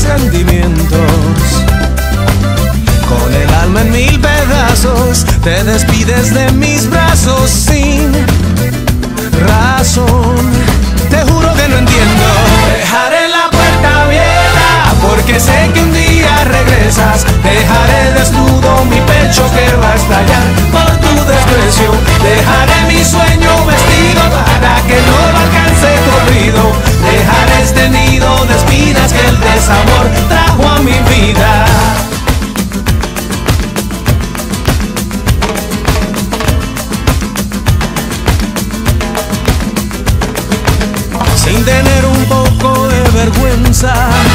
sentimientos. Con el alma en mil pedazos, te despides de mis brazos sin razón. Te juro que no entiendo. Dejaré la puerta abierta porque sé que un día regresas. Dejaré desnudo mi pecho que va a estallar por tu desprecio. Dejaré mi sueño vestido para que no lo alcance corrido. Dejaré este nido de espinas que el desamor trajo a mi vida. Sin tener un poco de vergüenza,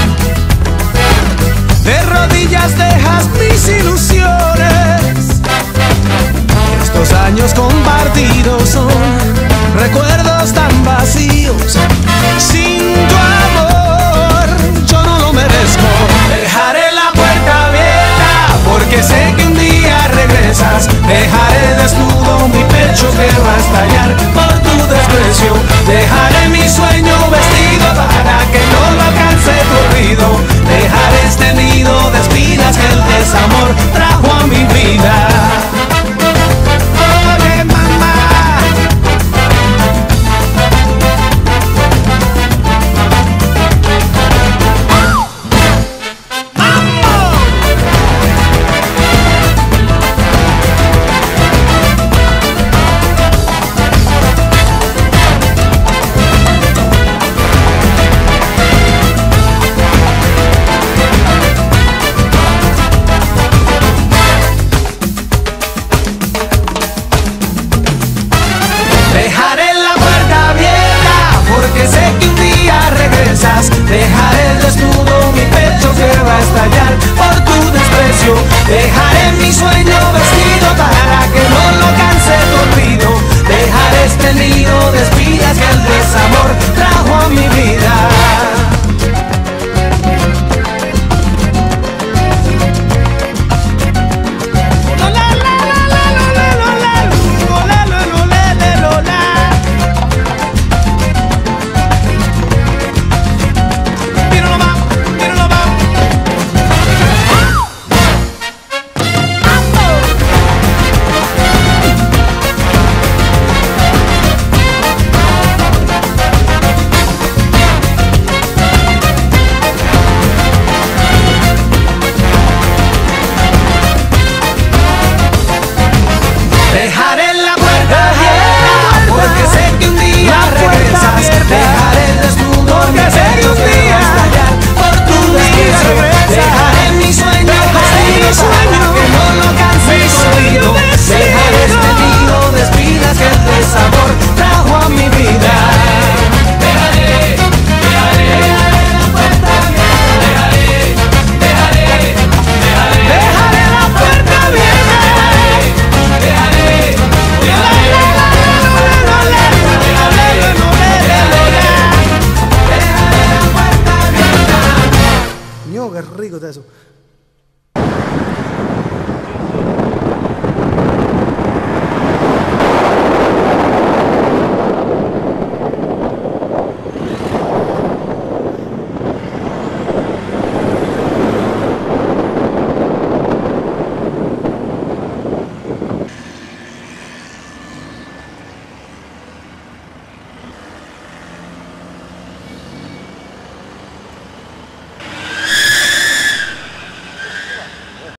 de rodillas dejas mis ilusiones. Estos años compartidos son recuerdos tan vacíos. Sin tu amor yo no lo merezco. Dejaré la puerta abierta porque sé que un día regresas. Dejaré desnudo mi pecho que va a estallar por tu desprecio. Dejaré mi sueño vestido para que no lo alcance corrido. Dejaré este nido de espinas que el desamor trajo a mi vida. Oye, mamá. Dejaré desnudo mi pecho que va a estallar por tu desprecio. Dejaré mi sueño vestido para que no lo canse tu olvido. Dejaré este nido de espinas que el desamor trajo a mi vida. Dejaré la puerta abierta porque sé que un día regresas. Dejaré desnudo mi pecho que va a estallar por tu desprecio. Dejaré mi sueño vestido para que no lo canse corrido. Dejaré este nido de espinas que el desamor trajo a mi vida. Dejaré la puerta abierta. Dejaré la puerta abierta. Ño, qué rico está eso.